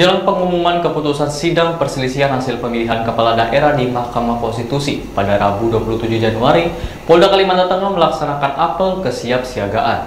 Jelang pengumuman keputusan sidang perselisihan hasil pemilihan kepala daerah di Mahkamah Konstitusi pada Rabu 27 Januari, Polda Kalimantan Tengah melaksanakan apel kesiapsiagaan.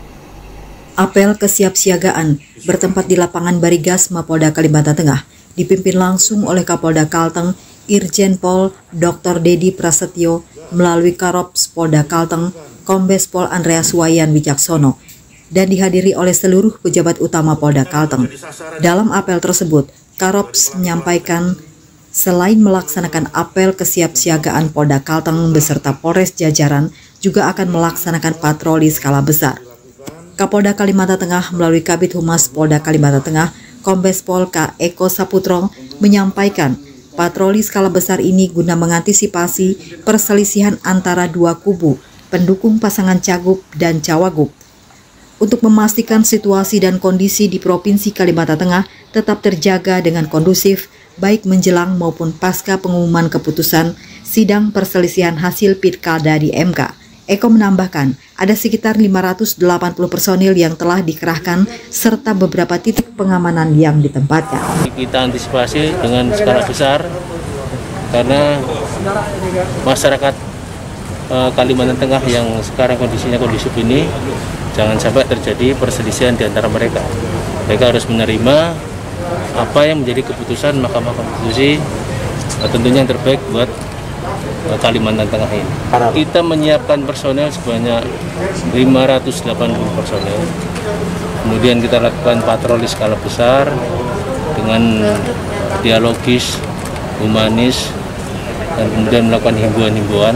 Apel kesiapsiagaan bertempat di lapangan Barigas Mapolda Kalimantan Tengah, dipimpin langsung oleh Kapolda Kalteng, Irjen Pol Dr. Dedi Prasetyo, melalui Karops Polda Kalteng, Kombes Pol Andreas Wayan Wijaksono, dan dihadiri oleh seluruh pejabat utama Polda Kalteng. Dalam apel tersebut, Karops menyampaikan selain melaksanakan apel kesiapsiagaan Polda Kalteng beserta Polres jajaran juga akan melaksanakan patroli skala besar. Kapolda Kalimantan Tengah melalui Kabid Humas Polda Kalimantan Tengah, Kombes Pol K. Eko Saputro menyampaikan patroli skala besar ini guna mengantisipasi perselisihan antara dua kubu pendukung pasangan Cagup dan Cawagup, untuk memastikan situasi dan kondisi di Provinsi Kalimantan Tengah tetap terjaga dengan kondusif, baik menjelang maupun pasca pengumuman keputusan sidang perselisihan hasil Pilkada di MK. Eko menambahkan, ada sekitar 580 personil yang telah dikerahkan serta beberapa titik pengamanan yang ditempatkan. Kita antisipasi dengan skala besar karena masyarakat Kalimantan Tengah yang sekarang kondisinya kondusif ini, jangan sampai terjadi perselisihan di antara mereka. Mereka harus menerima apa yang menjadi keputusan Mahkamah Konstitusi, tentunya yang terbaik buat Kalimantan Tengah ini. Kita menyiapkan personel sebanyak 580 personel. Kemudian kita lakukan patroli skala besar dengan dialogis, humanis, dan kemudian melakukan himbauan-himbauan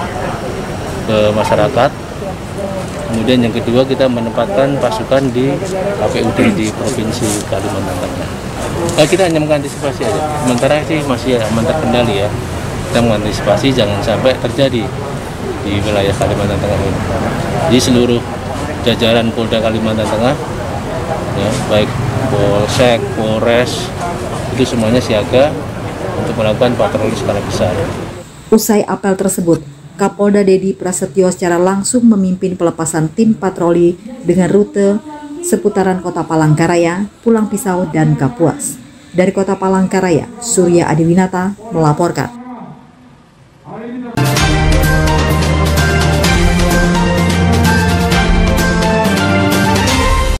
ke masyarakat. Kemudian yang kedua, kita menempatkan pasukan di KPUD di Provinsi Kalimantan Tengah. Kita hanya mengantisipasi aja. Sementara sih masih aman terkendali ya. Kita mengantisipasi jangan sampai terjadi di wilayah Kalimantan Tengah ini. Di seluruh jajaran Polda Kalimantan Tengah, ya, baik Polsek, Polres, itu semuanya siaga untuk melakukan patroli skala besar. Usai apel tersebut, Kapolda Dedi Prasetyo secara langsung memimpin pelepasan tim patroli dengan rute seputaran Kota Palangkaraya, Pulang Pisau, dan Kapuas. Dari Kota Palangkaraya, Surya Adiwinata melaporkan.